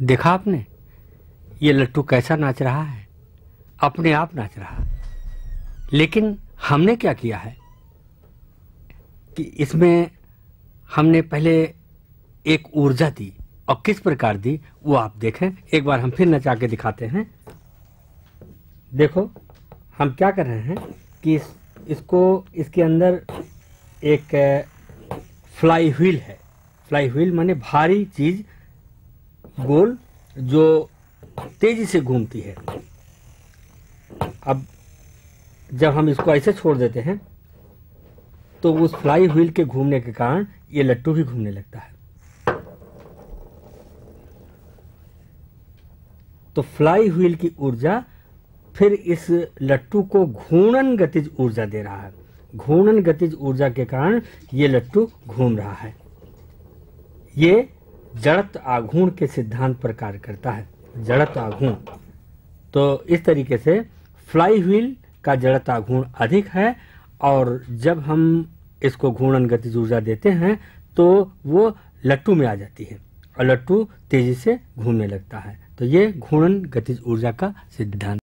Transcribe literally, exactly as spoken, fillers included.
देखा आपने, ये लट्टू कैसा नाच रहा है, अपने आप नाच रहा। लेकिन हमने क्या किया है कि इसमें हमने पहले एक ऊर्जा दी, और किस प्रकार दी वो आप देखें। एक बार हम फिर नचा के दिखाते हैं। देखो हम क्या कर रहे हैं कि इस, इसको इसके अंदर एक फ्लाई व्हील है। फ्लाई व्हील माने भारी चीज गोल जो तेजी से घूमती है। अब जब हम इसको ऐसे छोड़ देते हैं तो उस फ्लाई व्हील के घूमने के कारण ये लट्टू भी घूमने लगता है। तो फ्लाई व्हील की ऊर्जा फिर इस लट्टू को घूर्णन गतिज ऊर्जा दे रहा है। घूर्णन गतिज ऊर्जा के कारण ये लट्टू घूम रहा है। ये जड़त्व आघूर्ण के सिद्धांत पर कार्य करता है। जड़त्व आघूर्ण, तो इस तरीके से फ्लाई व्हील का जड़त्व आघूर्ण अधिक है, और जब हम इसको घूर्णन गतिज ऊर्जा देते हैं तो वो लट्टू में आ जाती है और लट्टू तेजी से घूमने लगता है। तो ये घूर्णन गतिज ऊर्जा का सिद्धांत।